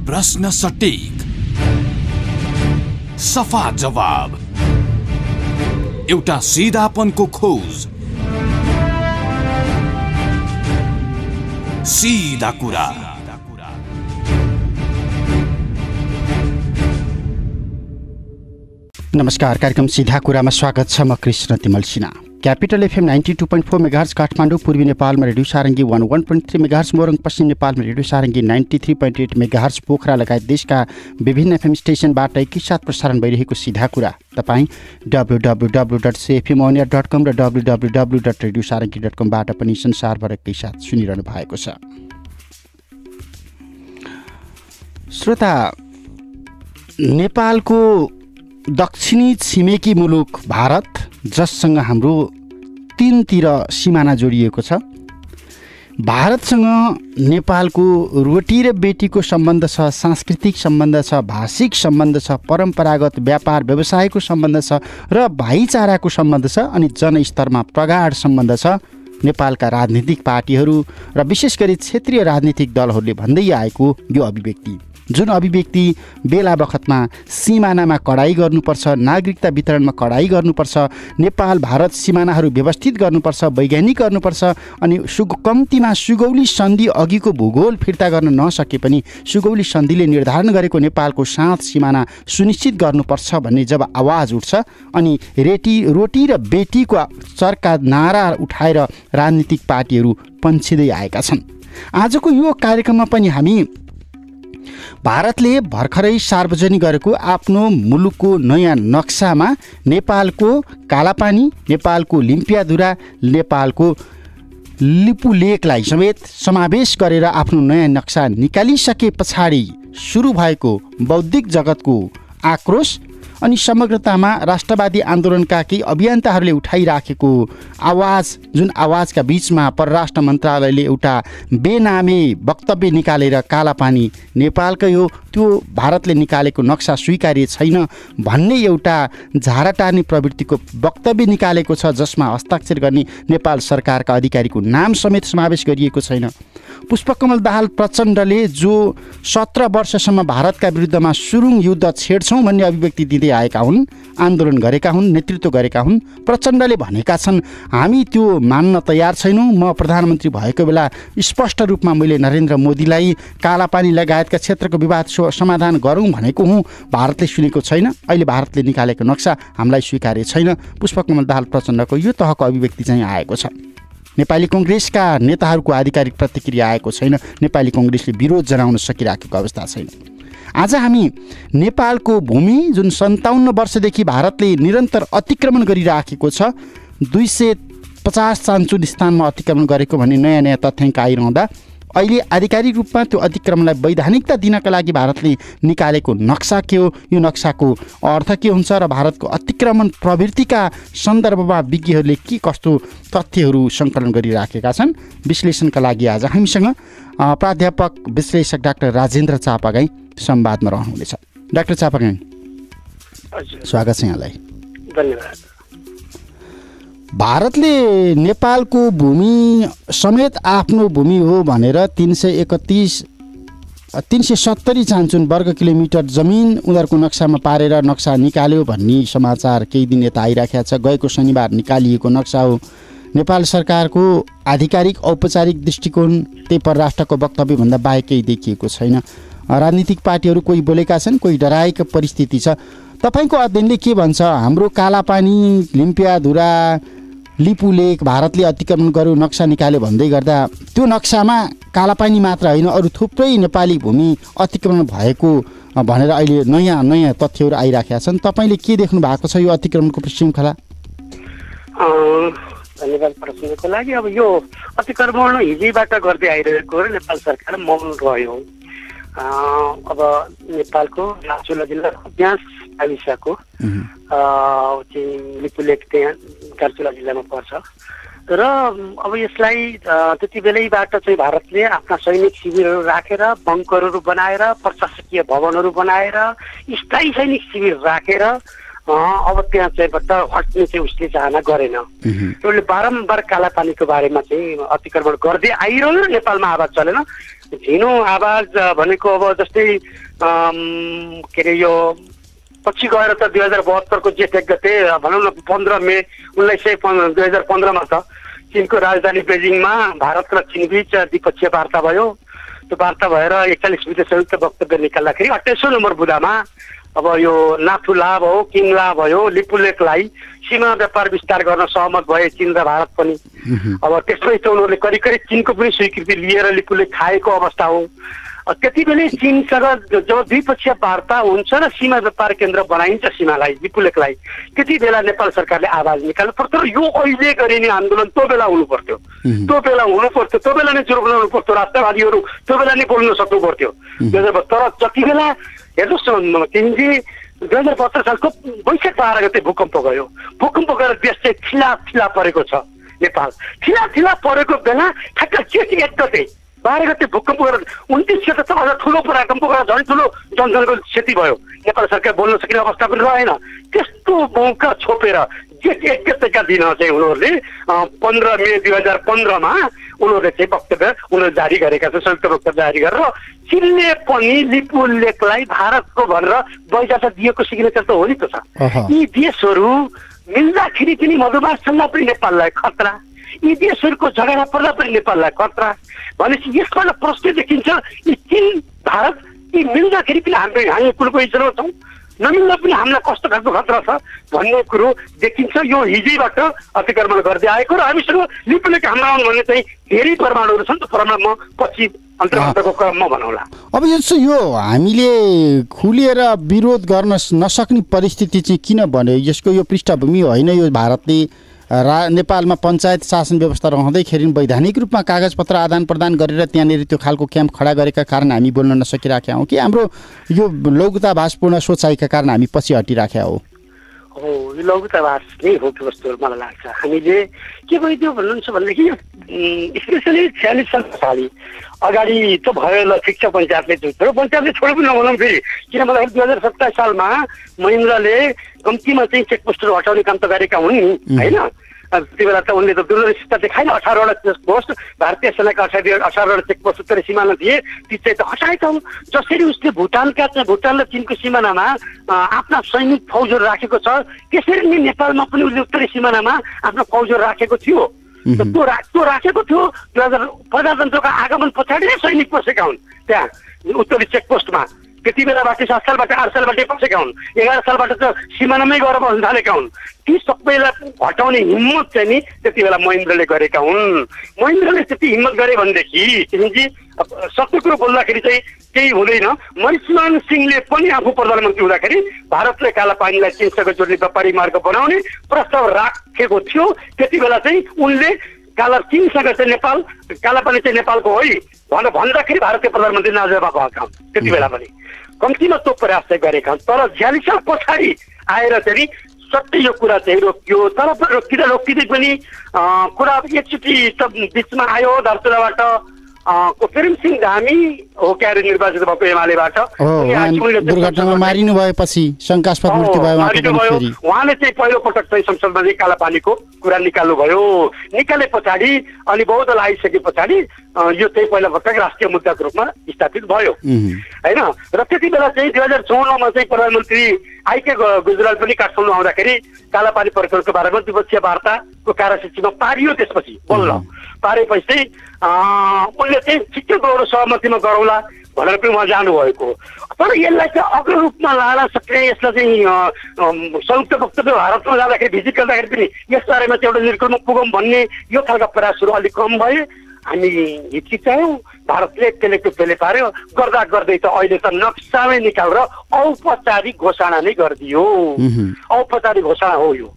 प्रश्न सटीक, सफा जवाब, एउटा सिधापनको खोज, सीधा कुरा। नमस्कार, कार्यक्रम सीधा कुरामा स्वागत छ। म Krishna Timal Sinha. Capital FM 92.4 megahertz Kathmandu, पूर्वी नेपालमा रेडियो सारङ्गी 101.3 मेगाहर्ज, मोरङ पश्चिम नेपालमा रेडियो सारङ्गी 93.8 मेगाहर्ज, पोखरा लगायत देशका विभिन्न एफएम स्टेसनबाट एकैसाथ प्रसारण भइरहेको सीधा कुरा तपाईँ www.cfmonia.com र www.radiosarangi.com बाट पनि संसारभर एकैसाथ सुनिरहनु भएको छ। श्रोता, नेपालको दक्षिणी छिमेकी मुलुक भारत, जससँग हाम्रो तीनतिर सिमाना जोडिएको छ, भारतसँग नेपालको रोटी र बेटीको सम्बन्ध छ, सांस्कृतिक सम्बन्ध छ, भाषिक सम्बन्ध छ, परम्परागत व्यापार व्यवसायको सम्बन्ध छ र भाइचाराको सम्बन्ध छ अनि जनस्तरमा प्रगाढ सम्बन्ध छ। नेपालका राजनीतिक पार्टीहरू र विशेष गरी क्षेत्रीय राजनीतिक दलहरूले भन्दै आएको यो अभिव्यक्ति, जुन अभिव्यक्ति बेला बखतमा सिमानामा कडाई गर्नुपर्छ, नागरिकता वितरणमा कडाई गर्नुपर्छ, नेपाल भारत सिमानाहरू व्यवस्थित गर्नुपर्छ, वैज्ञानिक गर्नुपर्छ अनि कम्तीमा सुगौली सन्धि अघिको भूगोल फिर्ता गर्न नसके पनि सुगौली सन्धिले निर्धारण गरेको नेपालको साथ सिमाना सुनिश्चित गर्नुपर्छ भन्ने जब आवाज उठ्छ अनि रोटी र बेटीको चर्का नारा उठाएर राजनीतिक पार्टीहरू पन्छिँदै आएका छन्। आजको यो कार्यक्रममा पनि हामी भारतले भर्खरै सार्वजनिक गरेको आफ्नो मुलुकको नयाँ नक्सामा नेपालको कालापानी, नेपालको लिम्पियाधुरा, नेपालको लिपुलेकलाई समेत समावेश गरेर आफ्नो नयाँ नक्सा निकालिसके पछाडि सुरु भएको बौद्धिक जगतको आक्रोश अनि समग्रतामा राष्ट्रवादी आन्दोलनका केही अभियन्ताहरूले उठाइराखेको आवाज, जुन आवाजका बीचमा परराष्ट्र मन्त्रालयले एउटा बेनामे वक्तव्य निकालेर कालापानी नेपालकै हो, त्यो भारतले निकालेको नक्सा स्वीकार्य छैन भन्ने एउटा झारा टार्ने प्रवृत्तिको वक्तव्य निकालेको छ, जसमा हस्ताक्षर गर्ने नेपाल सरकारका अधिकारीको नाम समेत समावेश गरिएको छैन। पुष्पकमल दाहाल प्रचण्डले जो 17 वर्षसम्म भारतका विरुद्धमा सुरुङ युद्ध छेड्छौँ भन्ने अभिव्यक्ति दिँदै आएका हुन्, आन्दोलन गरेका हुन्, नेतृत्व गरेका हुन्। प्रचण्डले भनेका छन्, हामी त्यो मान्न तयार छैनौँ। म प्रधानमन्त्री भएको बेला स्पष्ट रूपमा मैले नरेन्द्र मोदीलाई कालापानी लगायतका क्षेत्रको विवाद समाधान गरौँ भनेको हुँ, भारतले सुनेको छैन। अहिले भारतले निकालेको नक्सा हामीलाई स्वीकार्य छैन। पुष्पकमल दाहाल प्रचण्डको यो तहको अभिव्यक्ति चाहिँ आएको छ। नेपाली कङ्ग्रेसका नेताहरूको आधिकारिक प्रतिक्रिया आएको छैन। नेपाली कङ्ग्रेसले विरोध जनाउन सकिराखेको अवस्था छैन। आज हामी नेपालको भूमि, जुन 57 वर्षदेखि भारतले निरन्तर अतिक्रमण गरिराखेको छ, 250 चान्चुल स्थानमा अतिक्रमण गरेको भन्ने नयाँ नयाँ तथ्याङ्क आइरहँदा अहिले आधिकारिक रूपमा त्यो अतिक्रमणलाई वैधानिकता दिनका लागि भारतले निकालेको नक्सा के हो, यो नक्साको अर्थ के हुन्छ र भारतको अतिक्रमण प्रवृत्तिका सन्दर्भमा विज्ञहरूले के कस्तो तथ्यहरू सङ्कलन गरिराखेका छन्, विश्लेषणका लागि आज हामीसँग प्राध्यापक विश्लेषक डाक्टर राजेन्द्र चापागाई संवादमा रहनुहुनेछ। डाक्टर चापागाई, स्वागत छ यहाँलाई। धन्यवाद। भारतले नेपालको भूमि समेत आफ्नो भूमि हो भनेर 370 चान्चुन वर्ग किलोमिटर जमिन उनीहरूको नक्सामा पारेर नक्सा निकाल्यो भन्ने समाचार केही दिन यता आइराखेको छ। गएको शनिबार निकालिएको नक्सा हो। नेपाल सरकारको आधिकारिक औपचारिक दृष्टिकोण त्यही परराष्ट्रको वक्तव्यभन्दा बाहेक केही देखिएको छैन। राजनीतिक पार्टीहरू कोही बोलेका छन्, कोही डराएको परिस्थिति छ। तपाईँको अध्ययनले के भन्छ? हाम्रो कालापानी, लिम्पियाधुरा, लिपुलेक भारतले अतिक्रमण गर्यो, नक्सा निकाल्यो भन्दै गर्दा त्यो नक्सामा कालापानी मात्र होइन, अरू थुप्रै नेपाली भूमि अतिक्रमण भएको भनेर अहिले नयाँ नयाँ तथ्यहरू आइराखेका छन्। तपाईँले के देख्नु भएको छ यो अतिक्रमणको श्रृङ्खला? धन्यवाद प्रश्नको लागि। अब यो अतिक्रमण हिजैबाट गर्दै आइरहेको र नेपाल सरकार मौन रह्यो। अब नेपालको दार्चुला जिल्लाको ब्यास गाविसको लिपुलेक त्यहाँ दार्चुला जिल्लामा पर्छ र अब यसलाई त्यति बेलैबाट चाहिँ भारतले आफ्ना सैनिक शिविरहरू राखेर, बङ्करहरू बनाएर, प्रशासकीय भवनहरू बनाएर, स्थायी सैनिक शिविर राखेर अब त्यहाँ चाहिँ हट्ने चाहिँ उसले चाहना गरेन। उसले बारम्बार कालापानीको बारेमा चाहिँ अतिक्रमण गर्दै आइरह्यो। नेपालमा आवाज चलेन। झिनो आवाज भनेको अब जस्तै के अरे यो पछि गएर त 2072 को जेठ 1 गते भनौँ न 15 मे 2015 त चीनको राजधानी बेजिङमा भारत र चीन बीच द्विपक्षीय वार्ता भयो। त्यो वार्ता भएर 41 मिनट संयुक्त वक्तव्य निकाल्दाखेरि 28औं नम्बर बुँदामा अब यो नाथुला भयो, किमला भयो, लिपुलेखलाई सीमा व्यापार विस्तार गर्न सहमत भए चीन र भारत पनि। अब त्यसमै त उनीहरूले करिब करिब चीनको पनि स्वीकृति लिएर लिपुलेख खाएको अवस्था हो। त्यति बेलै चीनसँग जब द्विपक्षीय वार्ता हुन्छ र सीमा व्यापार केन्द्र बनाइन्छ सीमालाई लिपुलेखलाई, त्यति बेला नेपाल सरकारले आवाज निकाल्नु पर्थ्यो र यो अहिले गरिने आन्दोलन त्यो बेला हुनु पर्थ्यो। त्यो बेला नै चुरो बनाउनु पर्थ्यो। राष्ट्रवादीहरू त्यो बेला नै बोल्न सक्नु पर्थ्यो। तर जति बेला हेर्नुहोस् किनकि 2072 सालको वैशाख 12 गते भूकम्प गयो। भूकम्प गएर देश चाहिँ थिला परेको छ। नेपाल थिला परेको बेला ठ्याक्क जेठ 1 गते 12 गते भूकम्प गरेर 29 गते त अझ ठुलो भूकम्प गरेर झन् ठुलो जनजनको क्षति भयो। नेपाल सरकार बोल्न सक्ने अवस्था पनि रहेन। त्यस्तो मौका छोपेर जेठ 1 गतेका दिन चाहिँ उनीहरूले 15 मे 2015 मा उनीहरूले चाहिँ वक्तव्य उनीहरूले जारी गरेका छन्। संयुक्त वक्तव्य जारी गरेर चीनले पनि लिपुलेखलाई भारतको भनेर बैजाता दिएको सिग्नेचर त हो नि त छ। यी देशहरू मिल्दाखेरि पनि मधुमाछालाई पनि नेपाललाई खतरा, यी देशहरूको झगडा पर्दा पनि नेपाललाई खतरा भनेपछि यसबाट प्रश्न देखिन्छ यी चीन भारत यी मिल्दाखेरि पनि हामी कुन पोजिसनमा छौँ, नमिल्दा पनि हामीलाई कस्तो खालको खतरा छ भन्ने कुरो देखिन्छ। यो हिजैबाट अतिक्रमण गर्दै आएको र हामीसँग लिपुलेख हाम्रा आउनु भन्ने चाहिँ धेरै प्रमाणहरू छन्। त्यो प्रमाण म पछि अन्तर्गतको क्रममा भनौँला। अब यो हामीले खुलेर विरोध गर्न नसक्ने परिस्थिति चाहिँ किन बन्यो? यसको यो पृष्ठभूमि होइन यो भारतले नेपालमा पञ्चायत शासन व्यवस्था रहँदैखेरि वैधानिक रूपमा कागजपत्र आदान प्रदान गरेर त्यहाँनिर त्यो खालको क्याम्प खडा गरेका कारण हामी बोल्न नसकिराखेका हौँ कि हाम्रो यो लौकिकतावासपूर्ण सोचाइका कारण हामी पछि हटिराखेका हो? हो, यो लौकिकतावास नै हो त्यो वस्तुहरू मलाई लाग्छ। हामीले के भइदियो भन्नुहुन्छ भनेदेखि स्पेसली 46 साल पछाडि अगाडि त भयो ल ठिक छ पञ्चायतले छोड्यो, पञ्चायतले छोड्यो पनि नभनौँ फेरि। किन भन्दाखेरि 2027 सालमा महिन्द्राले कम्तीमा चाहिँ चेकपोस्टहरू हटाउने काम त गरेका हुन् नि होइन। त्यति बेला त उनले त दूरदर्शिता देखाएन। 18वटा चेकपोस्ट भारतीय सेनाका 18वटा चेकपोस्ट उत्तरी सिमाना थिए, ती चाहिँ त हटाएका हुन्। जसरी उसले भुटान र चीनको सिमानामा आफ्ना सैनिक फौजहरू राखेको छ, त्यसरी नै नेपालमा पनि उसले उत्तरी सिमानामा आफ्ना फौजहरू राखेको थियो। त्यो राखेको थियो। प्रजातन्त्रको आगमन पछाडि नै सैनिक पसेका हुन् त्यहाँ उत्तरी चेकपोस्टमा। त्यति बेलाबाट 7 सालबाट 8 सालबाट पसेका हुन्, 11 सालबाट त सिमानामै गएर बस्न थालेका हुन्। ती सबैलाई हटाउने हिम्मत चाहिँ नि त्यति बेला महेन्द्रले गरेका हुन्। महेन्द्रले त्यति हिम्मत गरे भनेदेखि किनकि सत्य कुरो बोल्दाखेरि चाहिँ केही हुँदैन। मनमोहन सिंहले पनि आफू प्रधानमन्त्री हुँदाखेरि भारतले कालापानीलाई चीनसँग जोड्ने व्यापारिक मार्ग बनाउने प्रस्ताव राखेको थियो। त्यति बेला चाहिँ उनले चीनसँग चाहिँ नेपाल कालापानी चाहिँ नेपालको होइन भन्दाखेरि भारतीय प्रधानमन्त्री नजरमा भएका हुन्। त्यति बेला पनि कम्तीमा त्यो प्रयास चाहिँ गरेका हुन्। तर 46 साल पछाडि आएर चाहिँ सट्टै यो कुरा चाहिँ रोकियो। तर रोकिँदै पनि कुरा एकचोटि त बिचमा आयो। दार्चुलाबाट प्रेम सिंह धामी हो क्यारे निर्वाचित भएको एमालेबाट दुर्घटनामा मारिनु भएपछि शङ्कास्पद मृत्यु भयो। उहाँले चाहिँ पहिलो पटक चाहिँ संसदमा चाहिँ कालापानीको कुरा निकाल्नु भयो। निकाले पछाडि अनि बहुदल आइसके पछाडि यो चाहिँ पहिलो पटक राष्ट्रिय मुद्दाको रूपमा स्थापित भयो होइन। र त्यति बेला चाहिँ 2014मा चाहिँ प्रधानमन्त्री आइके गुजराल पनि काठमाडौँ आउँदाखेरि कालापानी प्रकरणको बारेमा द्विपक्षीय वार्ताको कार्यसूचीमा पारियो। त्यसपछि बल्ल पारेपछि उनले चाहिँ छिट्टो गएर सहमतिमा गरौँला भनेर पनि उहाँ जानुभएको। तर यसलाई चाहिँ अग्र रूपमा लान सक्ने, यसलाई चाहिँ संयुक्त वक्तव्य भारतमा जाँदाखेरि भिजिट गर्दाखेरि पनि यस बारेमा चाहिँ एउटा निर्णयमा पुगौँ भन्ने यो खालका प्रयासहरू अलिक कम भए। हामी हिचकिचायौँ। भारतले त्यसले टुप्पेले पार्यो। गर्दै त अहिले त नक्सामै निकालेर औपचारिक घोषणा नै गरिदियो। औपचारिक घोषणा हो यो।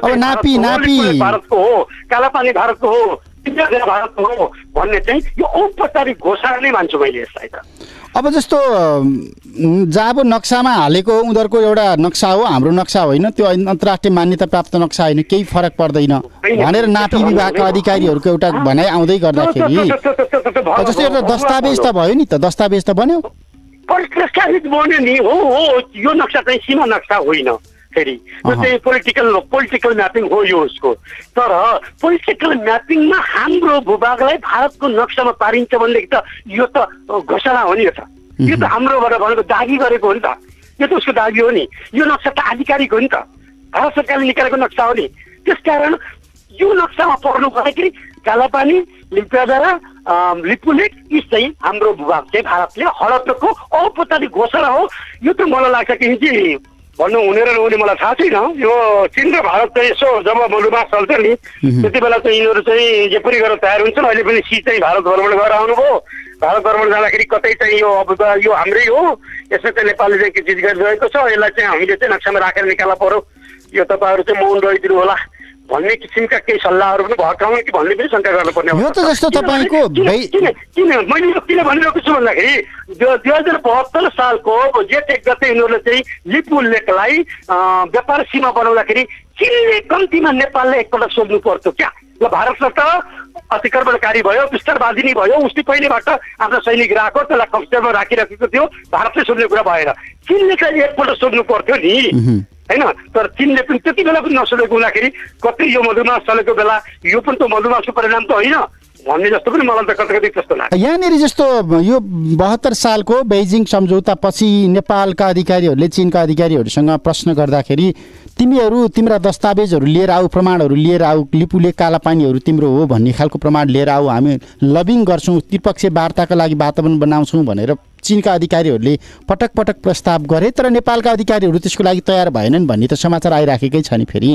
भारतको हो, कालापानी भारतको हो, भारतको हो भन्ने चाहिँ यो औपचारिक घोषणा नै मान्छु मैले यसलाई त। अब जस्तो जब नक्सामा हालेको उनीहरूको एउटा नक्सा हो, हाम्रो नक्सा होइन, त्यो अन्तर्राष्ट्रिय मान्यता प्राप्त नक्सा होइन, केही फरक पर्दैन भनेर नापी विभागका अधिकारीहरूको एउटा भनाइ आउँदै गर्दाखेरि जस्तो एउटा दस्तावेज त भयो नि त, दस्तावेज त बन्यो। प्रस्तावित बन्यो नि। हो यो नक्सा चाहिँ सीमा नक्सा होइन, फेरि यो चाहिँ पोलिटिकल म्यापिङ हो यो उसको। तर पोलिटिकल म्यापिङमा हाम्रो भूभागलाई भारतको नक्सामा पारिन्छ भनेदेखि त यो त घोषणा हो नि। यो त हाम्रोबाट भनेको दागी गरेको हो नि त, यो त उसको दागी हो नि। यो नक्सा त आधिकारिक हो नि त, भारत सरकारले निकालेको नक्सा हो नि। त्यसकारण यो नक्सामा पर्नु पर्दाखेरि कालापानी, लिम्पियाधारा, लिपुलेक यी चाहिँ हाम्रो भूभाग चाहिँ भारतले हडप्पेको औपचारिक घोषणा हो। यो त मलाई लाग्छ कि भन्नु हुने र नहुने मलाई थाहा छैन। यो चीन र भारत चाहिँ यसो जब मधुमास चल्छ नि त्यति बेला चाहिँ यिनीहरू चाहिँ जे पनि गरेर तयार हुन्छन्। अहिले पनि सी चाहिँ भारत भ्रमण गरेर आउनुभयो। भारत भ्रमण जाँदाखेरि कतै चाहिँ यो हाम्रै हो, यसमा चाहिँ नेपालले चाहिँ के चिज गरिरहेको छ, यसलाई चाहिँ हामीले चाहिँ नक्सामा राखेर निकाल्न पर्यो, यो तपाईँहरू चाहिँ मौन रहिदिनु होला भन्ने किसिमका केही सल्लाहहरू पनि भट्काउने कि भन्ने पनि शङ्का गर्नुपर्ने यो त जस्तो तपाईँको किन मैले यो किन भनिरहेको छु भन्दाखेरि 2072 सालको जेठ 1 गते यिनीहरूले चाहिँ लिपु लेकलाई व्यापार सीमा बनाउँदाखेरि चीनले कम्तीमा नेपालले एकपल्ट सोध्नु पर्थ्यो क्या। ल भारतलाई त अतिक्रमणकारी भयो, विस्तारवादी नै भयो, उसले पहिलेबाट आफ्नो सैनिक राखेको त्यसलाई कब्जामा राखिराखेको थियो, भारतले सोध्ने कुरा भएन। चीनले चाहिँ एकपल्ट सोध्नु पर्थ्यो नि होइन। तर चीनले पनि त्यति बेला पनि नसोधेको हुँदाखेरि कतै यो मधुमास चलेको बेला यो पनि त मधुमासको परिणाम त होइन भन्ने जस्तो पनि मलाई त कतै त्यस्तो लाग्छ। यहाँनिर जस्तो यो 72 सालको बेइजिङ सम्झौता पछि नेपालका अधिकारीहरूले चीनका अधिकारीहरूसँग प्रश्न गर्दाखेरि तिम्रा दस्तावेजहरू लिएर आऊ, प्रमाणहरू लिएर आऊ, लिपुलेक कालापानीहरू तिम्रो हो भन्ने खालको प्रमाण लिएर आऊ, हामी लबिङ गर्छौँ, त्रिपक्षीय वार्ताका लागि वातावरण बनाउँछौँ भनेर चीनका अधिकारीहरूले पटक पटक प्रस्ताव गरे। तर नेपालका अधिकारीहरू त्यसको लागि तयार भएनन् भन्ने त समाचार आइराखेकै छ नि। फेरि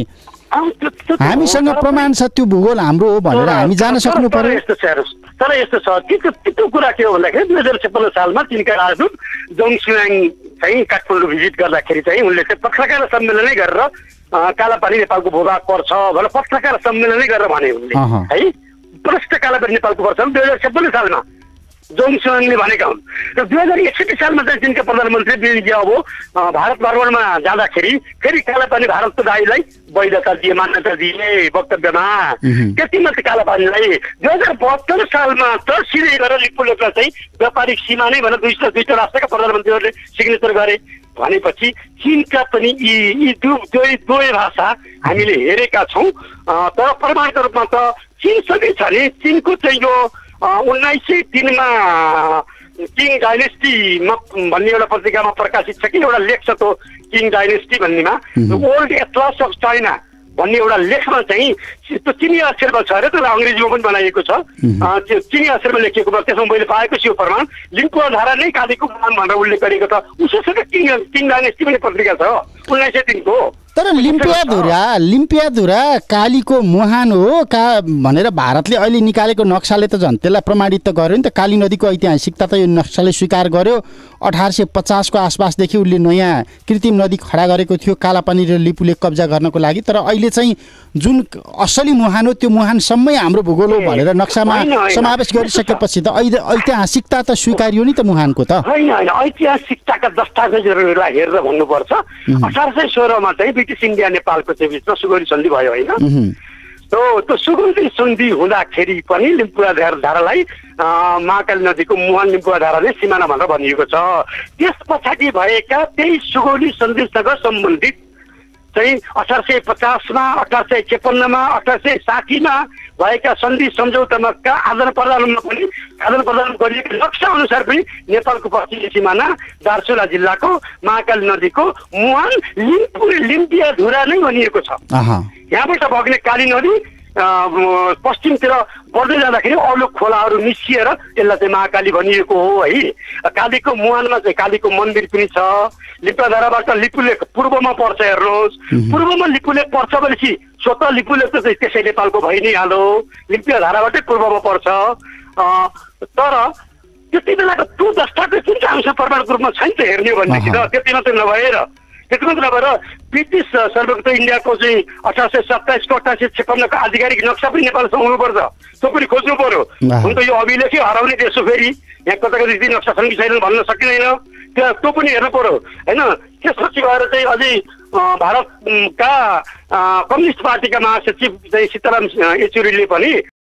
हामीसँग प्रमाण छ, त्यो भूगोल हाम्रो हो भनेर हामी जान सक्नु पर्यो। तर यस्तो छ त्यो कुरा के हो भन्दाखेरि 2056 सालमा चीनका राजदूत जोङ सुयाङ चाहिँ काठमाडौँ भिजिट गर्दाखेरि चाहिँ उनले चाहिँ पत्रकार सम्मेलनै गरेर कालापानी नेपालको भूभाग पर्छ भनेर पत्रकार सम्मेलनै गरेर भने उनले है प्रष्ट कालापानी नेपालको पर्छ 2056 सालमा जोङ सुयाङले भनेका हुन्। र 2061 सालमा चाहिँ चीनका प्रधानमन्त्री बिन जियाओ भारत भ्रमणमा जाँदाखेरि फेरि कालापानी भारतको दाइलाई वैधता दिए, मान्यता दिए वक्तव्यमा। त्यति मात्र कालापानीलाई 2072 सालमा त सिधै गरेर लिपुलेकलाई चाहिँ व्यापारिक सीमा नै भनेर दुईटा राष्ट्रका प्रधानमन्त्रीहरूले सिग्नेचर गरे भनेपछि चीनका पनि यी दुवै भाषा हामीले हेरेका छौँ। तर प्रमाणको रूपमा त चीनसँगै छ नि। चीनको चाहिँ यो 1903 मा किङ डाइनेस्टीमा भन्ने एउटा पत्रिकामा प्रकाशित छ कि एउटा लेख छ त्यो किङ डाइनेस्टी भन्नेमा ओल्ड एटलास अफ चाइना भन्ने एउटा लेखमा चाहिँ त्यो चिनी अक्षरमा छ अरे, त्यसलाई अङ्ग्रेजीमा पनि बनाइएको छ। त्यो चिनी अक्षरमा लेखिएको भयो। त्यसमा मैले पाएको छु यो प्रमाण। लिम्पुवा धारा नै कालीको प्रमाण भनेर उल्लेख गरेको छ। उसैसँग किङ डाइनेस्टी भन्ने पत्रिका छ 1903 को। तर लिम्पियाधुरा कालीको मुहान हो भनेर भारतले अहिले निकालेको नक्साले त झन् त्यसलाई प्रमाणित त गर्यो नि त। काली नदीको ऐतिहासिकता त यो नक्साले स्वीकार गर्यो। 1850 को आसपासदेखि उसले नयाँ कृत्रिम नदी खडा गरेको थियो कालापानी र लिपुलेक कब्जा गर्नको लागि। तर अहिले चाहिँ जुन असली मुहान हो त्यो मुहानसम्मै हाम्रो भूगोल हो भनेर नक्सामा समावेश गरिसकेपछि त ऐतिहासिकता त स्वीकार्यो नि त मुहानको त। होइन ऐतिहासिकताका दस्तावेजहरूलाई हेरेर भन्नुपर्छ। 1816 मा चाहिँ ब्रिटिस इन्डिया नेपालको चाहिँ बिचमा सुगौली सन्धि भयो होइन। त्यो सुगौली सन्धि हुँदाखेरि पनि लिम्पुवा धारालाई महाकाली नदीको मुहान लिम्पुवा धाराले सिमाना भनेर भनिएको छ। त्यस पछाडि भएका त्यही सुगौली सन्धिसँग सम्बन्धित चाहिँ 1850 मा 1856 मा 1860 मा भएका सन्धि सम्झौतामा आदान प्रदानमा गरिएको नक्सा अनुसार पनि नेपालको पश्चिमी सिमाना दार्चुला जिल्लाको महाकाली नदीको मुहान लिम्पियाधुरा नै भनिएको छ। यहाँबाट बग्ने काली नदी पश्चिमतिर बढ्दै जाँदाखेरि अरू खोलाहरू मिसिएर यसलाई चाहिँ महाकाली भनिएको हो है। कालीको मुहानमा चाहिँ कालीको मन्दिर पनि छ। लिम्पियाधाराबाट लिपुलेक पूर्वमा पर्छ हेर्नुहोस्। पूर्वमा लिपुलेक पर्छ भनेपछि स्वतः लिपुलेक त त्यसै नेपालको भइ नै हाल्यो। लिम्पियाधाराबाटै पूर्वमा पर्छ। तर त्यति बेलाको त्यो दस्तावेज जुन चाहिँ हामीसँग प्रमाणको रूपमा छैन त हेर्ने भनेदेखि त त्यति मात्रै नभएर ब्रिटिस सर्वोच्च इन्डियाको चाहिँ 1827 को 1856 को आधिकारिक नक्सा पनि नेपालसँग हुनुपर्छ। त्यो पनि खोज्नु पर्यो। हुन त यो अभिलेखै हराउने देश हो। फेरि यहाँ कता कति नक्सा छन् कि छैनन् भन्न सकिँदैन। त्यो पनि हेर्नु पर्यो होइन। त्यसपछि गएर चाहिँ अझै भारतका कम्युनिस्ट पार्टीका महासचिव चाहिँ सीताराम येचुरीले पनि